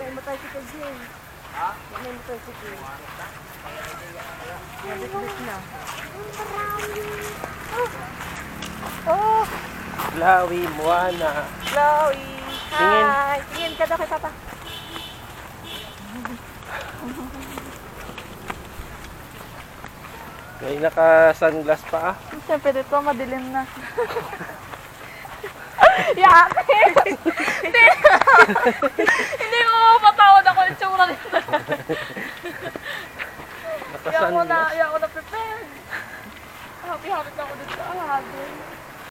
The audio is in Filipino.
May motorcycle dyan. Ha? May motorcycle. Nabit-bit na. Oh! Blawi, Moana. Chloe! Tingin. Hi! Tingin ka daw kay Papa. May naka-sunglass pa ah. Siyempre dito, madilim na. Yaki! Hindi mo mapatawad ako yung tsura nito. Iyak ko Naka-sunglass. na prepare. Happy-happy na ako dito sa ahagin.